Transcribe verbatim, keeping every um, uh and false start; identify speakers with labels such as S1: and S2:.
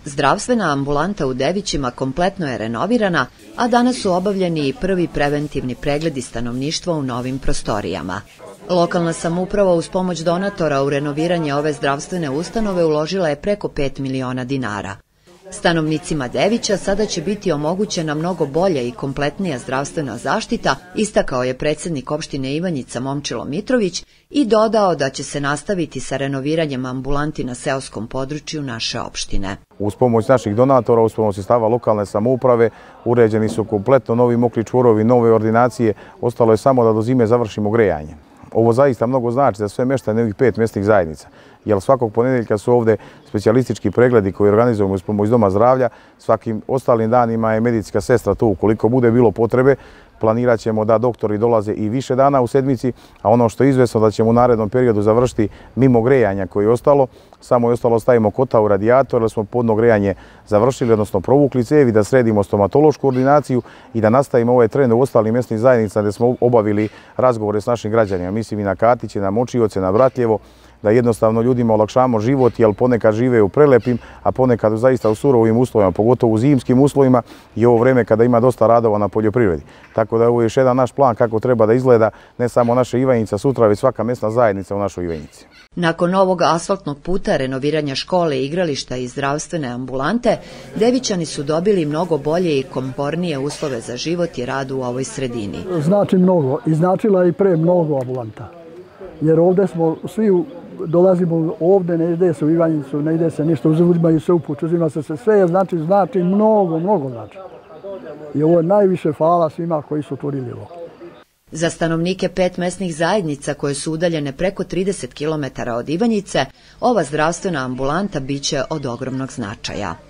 S1: Zdravstvena ambulanta u Devićima kompletno je renovirana, a danas su obavljeni i prvi preventivni pregledi stanovništva u novim prostorijama. Lokalna samouprava uz pomoć donatora u renoviranje ove zdravstvene ustanove uložila je preko pet miliona dinara. Stanovnicima Devića sada će biti omogućena mnogo bolja i kompletnija zdravstvena zaštita, istakao je predsjednik opštine Ivanjica Momčilo Mitrović i dodao da će se nastaviti sa renoviranjem ambulanti na seoskom području naše opštine.
S2: Uz pomoć naših donatora, uz pomoć sredstava lokalne samouprave, uređeni su kompletno novi mokri čvorovi, nove ordinacije, ostalo je samo da do zime završimo grejanje. Ovo zaista mnogo znači za sve meštane ovih pet mjesnih zajednica, jer svakog ponedeljka su ovdje specijalistički pregledi koji organizujemo uz pomoć Doma zdravlja. Svakim ostalim danima je medicinska sestra tu. Ukoliko bude bilo potrebe, planirat ćemo da doktori dolaze i više dana u sedmici, a ono što je izvesno da ćemo u narednom periodu završiti mimo grejanja koje je ostalo, samo je ostalo stavimo kotao u radijator, da smo podno grejanje završili, odnosno provukli cevi, da sredimo stomatološku ordinaciju i da nastavimo ovaj trend u ostalim mjesnim zajednicama gdje smo obavili razgovore s našim građanima. Mislim i na Katiće, na Močioce, na Vratljevo, da jednostavno ljudima olakšamo život, jer ponekad žive u prelepim, a ponekad zaista u surovim uslovima, pogotovo u zimskim uslovima i ovo vreme kada ima dosta radova na poljoprivredi. Tako da ovo je još jedan naš plan kako treba da izgleda ne samo naša Ivanjica sutra, već svaka mjesna zajednica u našoj Ivanjici.
S1: Nakon ovog asfaltnog puta, renoviranja škole, igrališta i zdravstvene ambulante, Devićani su dobili mnogo bolje i komfornije uslove za život i rad u ovoj sredini.
S3: Znači mnogo i značila i pre mnogo ambulanta, jer ovdje smo svi dolazimo ovdje, ne ide se u Ivanjicu, ne ide se ništa, uzimaju se upuć, uzima se sve, znači, znači mnogo, mnogo znači. I ovo je najviše hvala svima koji su otvorili ovo.
S1: Za stanovnike pet mesnih zajednica koje su udaljene preko trideset kilometara od Ivanjice, ova zdravstvena ambulanta biće od ogromnog značaja.